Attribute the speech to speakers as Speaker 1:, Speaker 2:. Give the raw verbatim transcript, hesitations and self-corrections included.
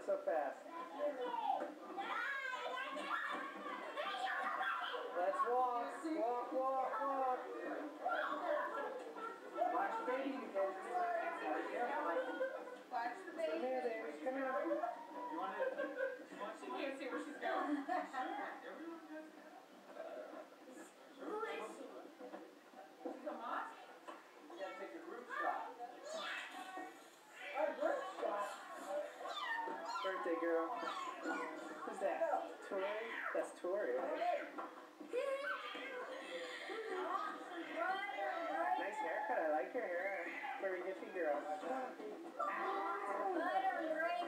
Speaker 1: going so fast? Let's walk, walk, walk, walk. Watch the baby, you guys.
Speaker 2: Watch the baby.
Speaker 1: Come here, baby. Come here.
Speaker 3: You want to?
Speaker 2: She can't see where she's going.
Speaker 4: Who is she?
Speaker 2: She's a moth?
Speaker 1: You gotta take a group shot. A group shot. Birthday girl. Who's that? Tori? That's Tori, right? Nice haircut. I like your hair. Very hippie girl.
Speaker 4: Butter and